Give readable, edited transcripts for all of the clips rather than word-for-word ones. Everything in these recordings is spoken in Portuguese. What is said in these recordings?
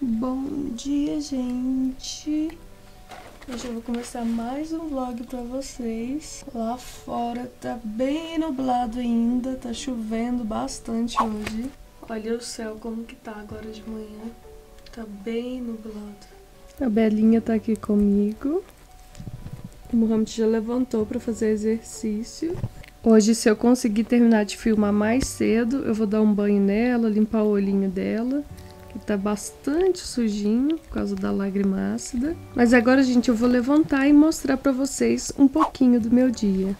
Bom dia, gente. Hoje eu vou começar mais um vlog pra vocês. Lá fora tá bem nublado ainda, tá chovendo bastante hoje. Olha o céu como que tá agora de manhã. Tá bem nublado. A Belinha tá aqui comigo. O Mohamed já levantou pra fazer exercício. Hoje, se eu conseguir terminar de filmar mais cedo, eu vou dar um banho nela, limpar o olhinho dela, que tá bastante sujinho por causa da lágrima ácida. Mas agora, gente, eu vou levantar e mostrar pra vocês um pouquinho do meu dia.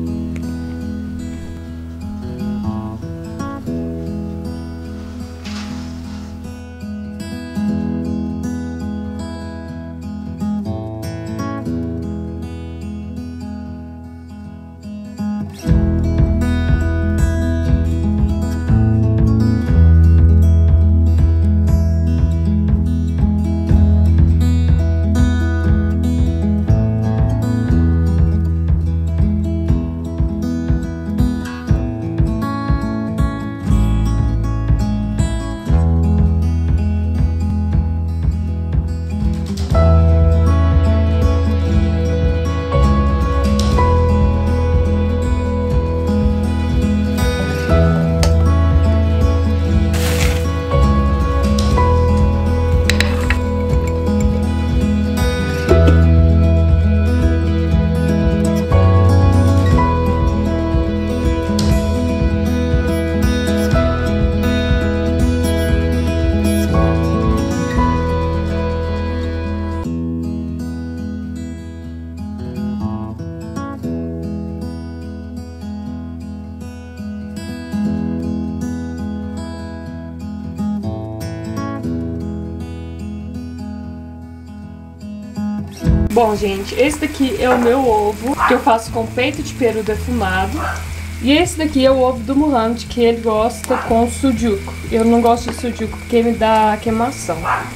Bom, gente, esse daqui é o meu ovo, que eu faço com peito de peru defumado. E esse daqui é o ovo do Mohamed, que ele gosta com sujuk. Eu não gosto de sujuk porque me dá queimação.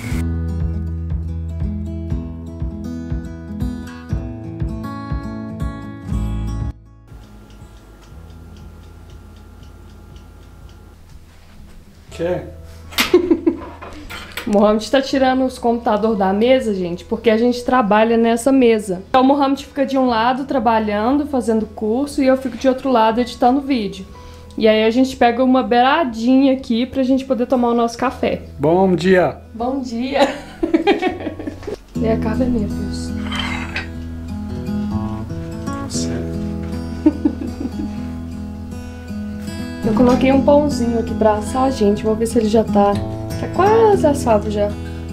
O Mohamed tá tirando os computadores da mesa, gente, porque a gente trabalha nessa mesa. Então o Mohamed fica de um lado trabalhando, fazendo curso, e eu fico de outro lado editando vídeo. E aí a gente pega uma beiradinha aqui pra gente poder tomar o nosso café. Bom dia! Bom dia! E a carne é minha, Deus. Eu coloquei um pãozinho aqui pra assar, gente. Vou ver se ele já tá quase assado já.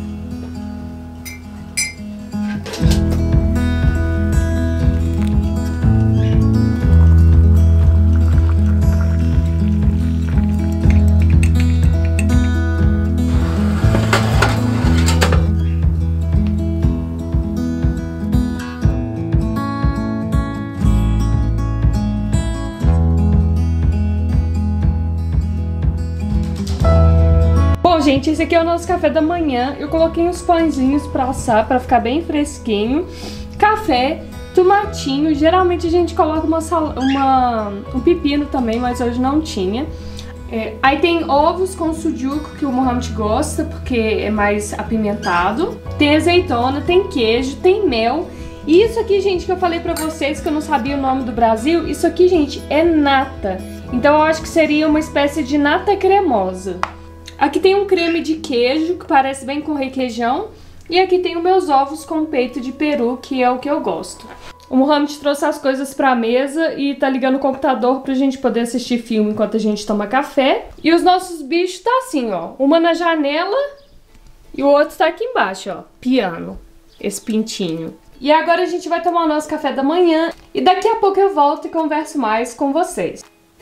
Gente, esse aqui é o nosso café da manhã. Eu coloquei uns pãezinhos pra assar, pra ficar bem fresquinho. Café, tomatinho. Geralmente a gente coloca um pepino também, mas hoje não tinha. Aí tem ovos com sujuk, que o Mohamed gosta, porque é mais apimentado. Tem azeitona, tem queijo, tem mel. E isso aqui, gente, que eu falei pra vocês, que eu não sabia o nome do Brasil, isso aqui, gente, é nata. Então eu acho que seria uma espécie de nata cremosa. Aqui tem um creme de queijo, que parece bem com requeijão. E aqui tem os meus ovos com peito de peru, que é o que eu gosto. O Mohamed trouxe as coisas pra mesa e tá ligando o computador pra gente poder assistir filme enquanto a gente toma café. E os nossos bichos tá assim, ó. Uma na janela e o outro tá aqui embaixo, ó. Piano. Esse pintinho. E agora a gente vai tomar o nosso café da manhã. E daqui a pouco eu volto e converso mais com vocês.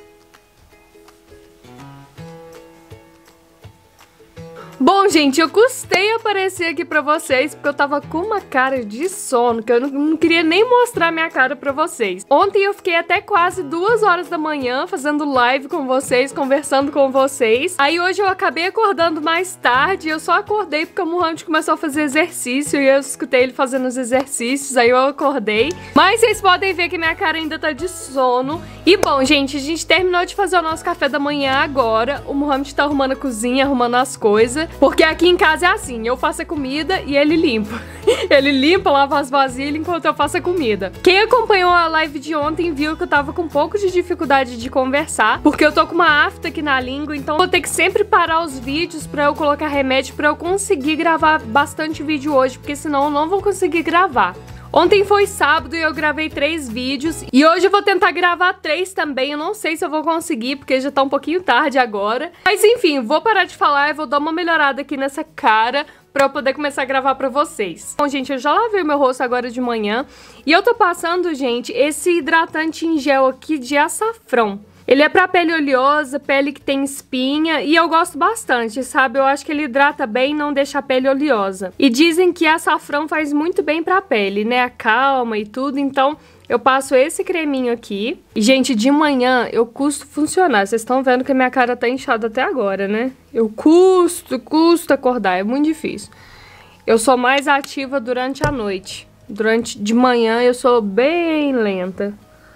Bom, gente, eu custei aparecer aqui pra vocês porque eu tava com uma cara de sono, que eu não queria nem mostrar minha cara pra vocês. Ontem eu fiquei até quase 2 horas da manhã fazendo live com vocês, conversando com vocês. Aí hoje eu acabei acordando mais tarde, eu só acordei porque o Mohamed começou a fazer exercício e eu escutei ele fazendo os exercícios, aí eu acordei. Mas vocês podem ver que minha cara ainda tá de sono. E bom, gente, a gente terminou de fazer o nosso café da manhã agora. O Mohamed tá arrumando a cozinha, arrumando as coisas. Porque aqui em casa é assim, eu faço a comida e ele limpa. Ele limpa, lava as vasilhas enquanto eu faço a comida. Quem acompanhou a live de ontem viu que eu tava com um pouco de dificuldade de conversar, porque eu tô com uma afta aqui na língua, então vou ter que sempre parar os vídeos pra eu colocar remédio pra eu conseguir gravar bastante vídeo hoje, porque senão eu não vou conseguir gravar. Ontem foi sábado e eu gravei 3 vídeos. E hoje eu vou tentar gravar 3 também. Eu não sei se eu vou conseguir, porque já tá um pouquinho tarde agora. Mas enfim, vou parar de falar e vou dar uma melhorada aqui nessa cara pra eu poder começar a gravar pra vocês. Bom, gente, eu já lavei o meu rosto agora de manhã. E eu tô passando, gente, esse hidratante em gel aqui de açafrão. Ele é pra pele oleosa, pele que tem espinha, e eu gosto bastante, sabe? Eu acho que ele hidrata bem e não deixa a pele oleosa. E dizem que açafrão faz muito bem pra pele, né? Acalma e tudo, então eu passo esse creminho aqui. E, gente, de manhã eu custo funcionar. Vocês estão vendo que a minha cara tá inchada até agora, né? Eu custo acordar, é muito difícil. Eu sou mais ativa durante a noite. De manhã eu sou bem lenta.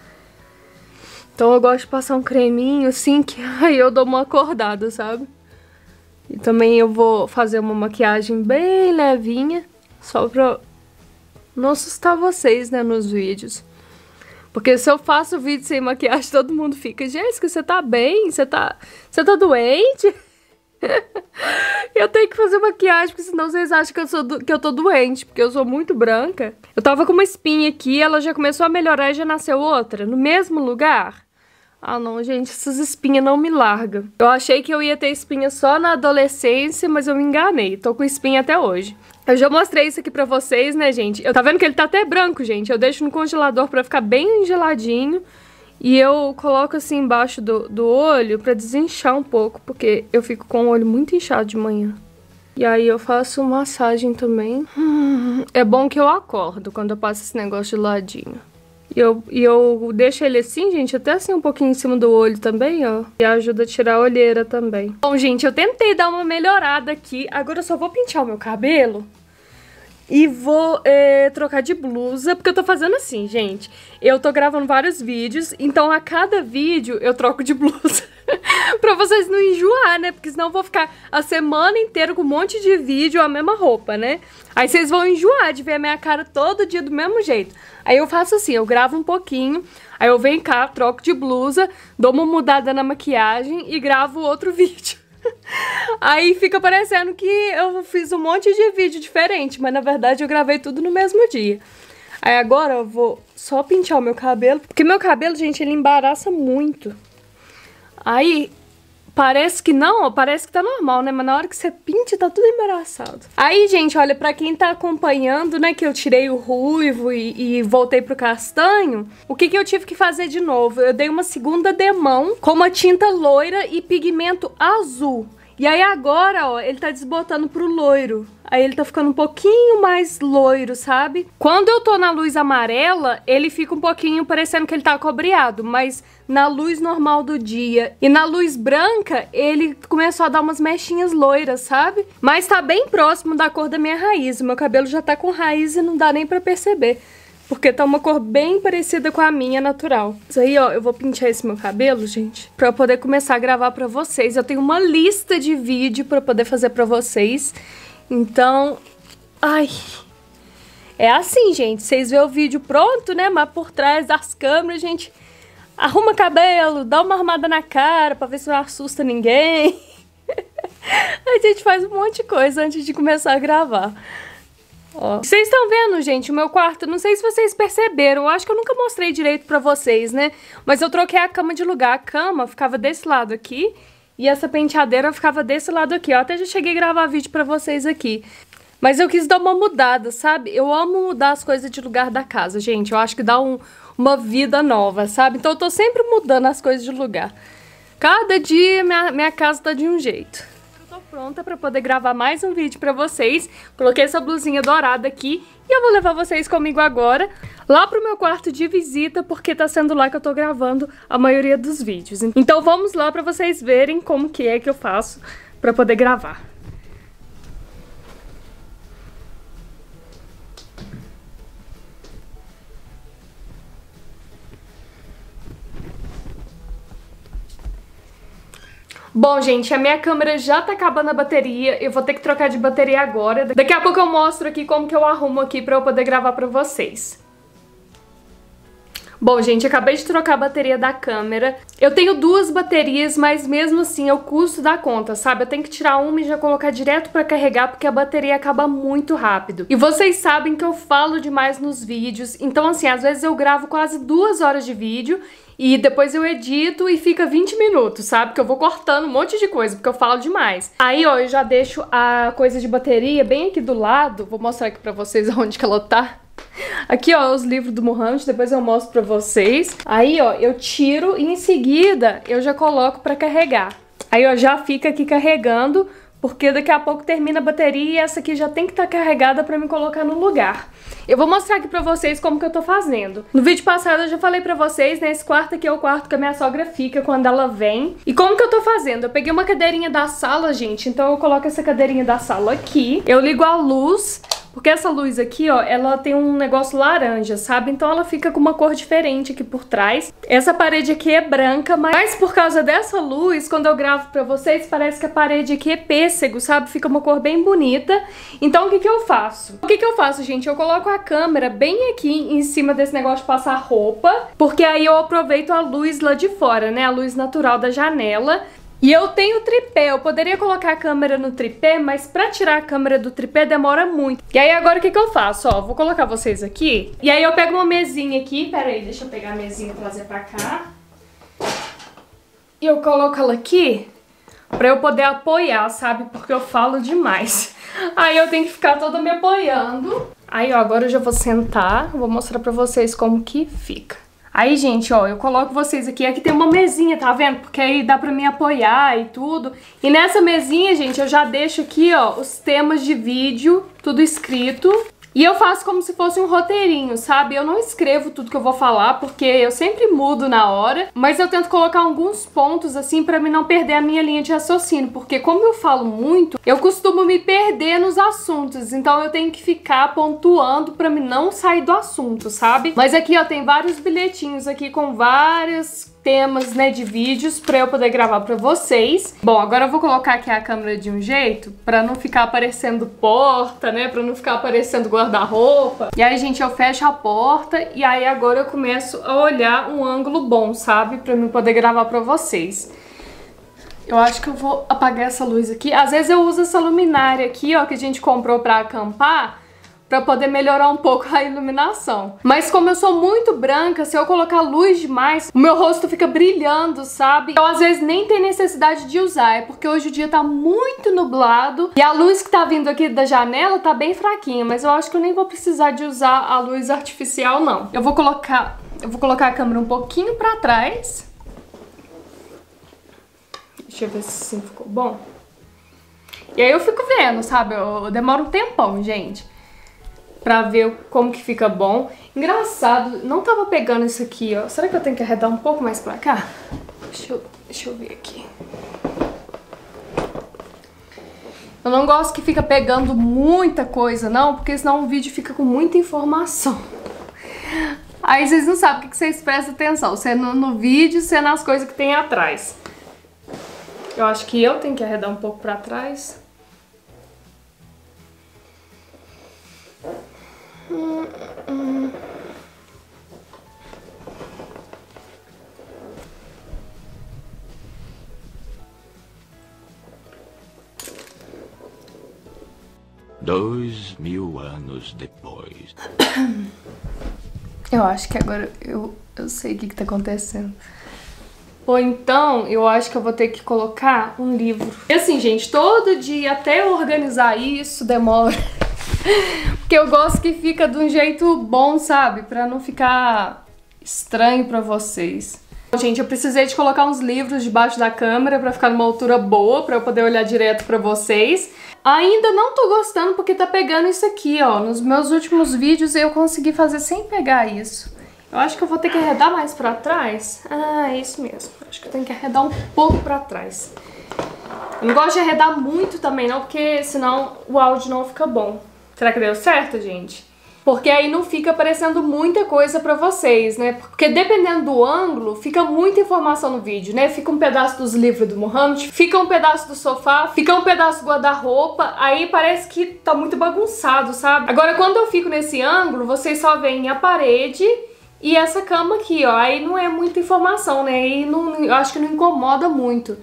Então eu gosto de passar um creminho assim, que aí eu dou uma acordada, sabe? E também eu vou fazer uma maquiagem bem levinha, só pra não assustar vocês, né, nos vídeos. Porque se eu faço vídeo sem maquiagem, todo mundo fica: Jéssica, você tá bem? Você tá doente? Eu tenho que fazer maquiagem, porque senão vocês acham que eu tô doente, porque eu sou muito branca. Eu tava com uma espinha aqui, ela já começou a melhorar e já nasceu outra, no mesmo lugar. Ah não, gente, essas espinhas não me largam. Eu achei que eu ia ter espinha só na adolescência, mas eu me enganei. Tô com espinha até hoje. Eu já mostrei isso aqui pra vocês, né, gente? Tá vendo que ele tá até branco, gente? Eu deixo no congelador pra ficar bem geladinho. E eu coloco assim embaixo do olho pra desinchar um pouco, porque eu fico com o olho muito inchado de manhã. E aí eu faço massagem também. É bom que eu acordo quando eu passo esse negócio de ladinho. E eu deixo ele assim, gente, até assim um pouquinho em cima do olho também, ó. E ajuda a tirar a olheira também. Bom, gente, eu tentei dar uma melhorada aqui. Agora eu só vou pentear o meu cabelo. E vou trocar de blusa, porque eu tô fazendo assim, gente. Eu tô gravando vários vídeos, então a cada vídeo eu troco de blusa. Pra vocês não enjoar, né? Porque senão eu vou ficar a semana inteira com um monte de vídeo a mesma roupa, né? Aí vocês vão enjoar de ver a minha cara todo dia do mesmo jeito. Aí eu faço assim, eu gravo um pouquinho, aí eu venho cá, troco de blusa, dou uma mudada na maquiagem e gravo outro vídeo. Aí fica parecendo que eu fiz um monte de vídeo diferente, mas na verdade eu gravei tudo no mesmo dia. Aí agora eu vou só pentear o meu cabelo, porque meu cabelo, gente, ele embaraça muito. Aí parece que não, parece que tá normal, né? Mas na hora que você pinta, tá tudo embaraçado. Aí, gente, olha, pra quem tá acompanhando, né, que eu tirei o ruivo e voltei pro castanho, o que eu tive que fazer de novo? Eu dei uma segunda demão com uma tinta loira e pigmento azul. E aí agora, ó, ele tá desbotando pro loiro. Aí ele tá ficando um pouquinho mais loiro, sabe? Quando eu tô na luz amarela, ele fica um pouquinho parecendo que ele tá cobreado, mas na luz normal do dia e na luz branca, ele começou a dar umas mechinhas loiras, sabe? Mas tá bem próximo da cor da minha raiz. O meu cabelo já tá com raiz e não dá nem pra perceber, porque tá uma cor bem parecida com a minha natural. Isso aí, ó, eu vou pentear esse meu cabelo, gente, pra eu poder começar a gravar pra vocês. Eu tenho uma lista de vídeo pra poder fazer pra vocês. Então, ai, é assim, gente, vocês vê o vídeo pronto, né, mas por trás das câmeras, gente, arruma cabelo, dá uma arrumada na cara pra ver se não assusta ninguém. A gente faz um monte de coisa antes de começar a gravar. Ó. Vocês estão vendo, gente, o meu quarto, não sei se vocês perceberam, eu acho que eu nunca mostrei direito pra vocês, né, mas eu troquei a cama de lugar, a cama ficava desse lado aqui. E essa penteadeira ficava desse lado aqui, ó. Até já cheguei a gravar vídeo pra vocês aqui. Mas eu quis dar uma mudada, sabe? Eu amo mudar as coisas de lugar da casa, gente. Eu acho que dá uma vida nova, sabe? Então eu tô sempre mudando as coisas de lugar. Cada dia minha casa tá de um jeito. Eu tô pronta pra poder gravar mais um vídeo pra vocês. Coloquei essa blusinha dourada aqui. E eu vou levar vocês comigo agora lá pro meu quarto de visita, porque tá sendo lá que eu tô gravando a maioria dos vídeos. Então vamos lá pra vocês verem como que é que eu faço pra poder gravar. Bom, gente, a minha câmera já tá acabando a bateria, eu vou ter que trocar de bateria agora. Daqui a pouco eu mostro aqui como que eu arrumo aqui pra eu poder gravar pra vocês. Bom, gente, acabei de trocar a bateria da câmera. Eu tenho duas baterias, mas mesmo assim é o custo da conta, sabe? Eu tenho que tirar uma e já colocar direto pra carregar, porque a bateria acaba muito rápido. E vocês sabem que eu falo demais nos vídeos, então assim, às vezes eu gravo quase 2 horas de vídeo e depois eu edito e fica 20 minutos, sabe? Que eu vou cortando um monte de coisa, porque eu falo demais. Aí, ó, eu já deixo a coisa de bateria bem aqui do lado. Vou mostrar aqui pra vocês onde que ela tá. Aqui, ó, os livros do Muhammad, depois eu mostro pra vocês. Aí, ó, eu tiro e em seguida eu já coloco pra carregar. Aí, ó, já fica aqui carregando, porque daqui a pouco termina a bateria e essa aqui já tem que estar carregada pra me colocar no lugar. Eu vou mostrar aqui pra vocês como que eu tô fazendo. No vídeo passado eu já falei pra vocês, né, esse quarto aqui é o quarto que a minha sogra fica quando ela vem. E como que eu tô fazendo? Eu peguei uma cadeirinha da sala, gente, então eu coloco essa cadeirinha da sala aqui. Eu ligo a luz, porque essa luz aqui, ó, ela tem um negócio laranja, sabe? Então ela fica com uma cor diferente aqui por trás. Essa parede aqui é branca, mas por causa dessa luz, quando eu gravo pra vocês, parece que a parede aqui é pêssego, sabe? Fica uma cor bem bonita. Então o que que eu faço? O que que eu faço, gente? Eu coloco a câmera bem aqui em cima desse negócio de passar roupa, porque aí eu aproveito a luz lá de fora, né? A luz natural da janela. E eu tenho tripé, eu poderia colocar a câmera no tripé, mas pra tirar a câmera do tripé demora muito. E aí agora o que que eu faço? Ó, vou colocar vocês aqui. E aí eu pego uma mesinha aqui, pera aí, deixa eu pegar a mesinha e trazer pra cá. E eu coloco ela aqui pra eu poder apoiar, sabe? Porque eu falo demais. Aí eu tenho que ficar toda me apoiando. Aí, ó, agora eu já vou sentar, vou mostrar pra vocês como que fica. Aí, gente, ó, eu coloco vocês aqui. Aqui tem uma mesinha, tá vendo? Porque aí dá pra me apoiar e tudo. E nessa mesinha, gente, eu já deixo aqui, ó, os temas de vídeo, tudo escrito. E eu faço como se fosse um roteirinho, sabe? Eu não escrevo tudo que eu vou falar, porque eu sempre mudo na hora. Mas eu tento colocar alguns pontos, assim, pra mim não perder a minha linha de raciocínio. Porque como eu falo muito, eu costumo me perder nos assuntos. Então eu tenho que ficar pontuando pra mim não sair do assunto, sabe? Mas aqui, ó, tem vários bilhetinhos aqui com vários temas, né, de vídeos pra eu poder gravar pra vocês. Bom, agora eu vou colocar aqui a câmera de um jeito pra não ficar aparecendo porta, né, pra não ficar aparecendo guarda-roupa. E aí, gente, eu fecho a porta e aí agora eu começo a olhar um ângulo bom, sabe, pra mim poder gravar pra vocês. Eu acho que eu vou apagar essa luz aqui. Às vezes eu uso essa luminária aqui, ó, que a gente comprou pra acampar, pra poder melhorar um pouco a iluminação. Mas como eu sou muito branca, se eu colocar luz demais, o meu rosto fica brilhando, sabe? Então às vezes nem tem necessidade de usar, é porque hoje o dia tá muito nublado e a luz que tá vindo aqui da janela tá bem fraquinha, mas eu acho que eu nem vou precisar de usar a luz artificial, não. Eu vou colocar a câmera um pouquinho pra trás. Deixa eu ver se assim ficou bom. E aí eu fico vendo, sabe? Eu demoro um tempão, gente, pra ver como que fica bom. Engraçado, não tava pegando isso aqui, ó. Será que eu tenho que arredar um pouco mais pra cá? Deixa eu ver aqui. Eu não gosto que fica pegando muita coisa, não, porque senão o vídeo fica com muita informação. Aí vocês não sabem o que vocês prestam atenção. Se é no vídeo, se é nas coisas que tem atrás. Eu acho que eu tenho que arredar um pouco pra trás. Dois 2000 anos depois. Eu acho que agora eu sei o que tá acontecendo. Ou então, eu acho que eu vou ter que colocar um livro. E assim, gente, todo dia até eu organizar isso demora. Porque eu gosto que fica de um jeito bom, sabe? Pra não ficar estranho pra vocês. Gente, eu precisei de colocar uns livros debaixo da câmera pra ficar numa altura boa, pra eu poder olhar direto pra vocês. Ainda não tô gostando porque tá pegando isso aqui, ó. Nos meus últimos vídeos eu consegui fazer sem pegar isso. Eu acho que eu vou ter que arredar mais pra trás. Ah, é isso mesmo. Acho que eu tenho que arredar um pouco pra trás. Eu não gosto de arredar muito também não, porque senão o áudio não fica bom. Será que deu certo, gente? porque aí não fica aparecendo muita coisa pra vocês, né? Porque dependendo do ângulo, fica muita informação no vídeo, né? Fica um pedaço dos livros do Muhammad, fica um pedaço do sofá, fica um pedaço do guarda-roupa, aí parece que tá muito bagunçado, sabe? Agora, quando eu fico nesse ângulo, vocês só veem a parede e essa cama aqui, ó. Aí não é muita informação, né? Aí não, eu acho que não incomoda muito.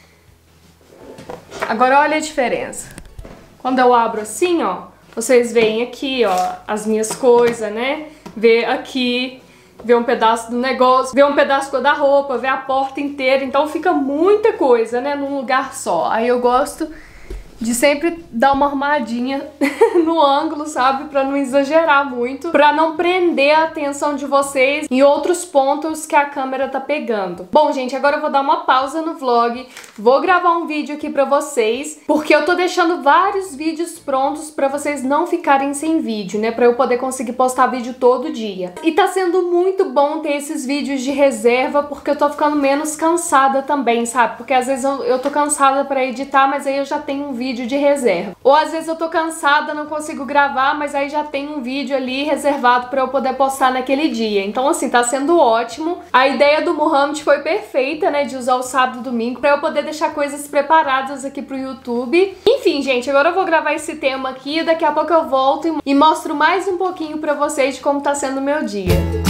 Agora olha a diferença. Quando eu abro assim, ó, vocês veem aqui, ó, as minhas coisas, né? Vê aqui, vê um pedaço do negócio, vê um pedaço do guarda-roupa, vê a porta inteira. Então fica muita coisa, né, num lugar só. Aí eu gosto de sempre dar uma arrumadinha no ângulo, sabe? Pra não exagerar muito, pra não prender a atenção de vocês em outros pontos que a câmera tá pegando. Bom, gente, agora eu vou dar uma pausa no vlog, vou gravar um vídeo aqui pra vocês, porque eu tô deixando vários vídeos prontos pra vocês não ficarem sem vídeo, né? Pra eu poder conseguir postar vídeo todo dia. E tá sendo muito bom ter esses vídeos de reserva, porque eu tô ficando menos cansada também, sabe? Porque às vezes eu tô cansada pra editar, mas aí eu já tenho um vídeo de reserva. Ou às vezes eu tô cansada, não consigo gravar, mas aí já tem um vídeo ali reservado pra eu poder postar naquele dia. Então assim, tá sendo ótimo. A ideia do Muhammad foi perfeita, né, de usar o sábado e domingo pra eu poder deixar coisas preparadas aqui pro YouTube. Enfim, gente, agora eu vou gravar esse tema aqui, daqui a pouco eu volto e mostro mais um pouquinho pra vocês de como tá sendo o meu dia.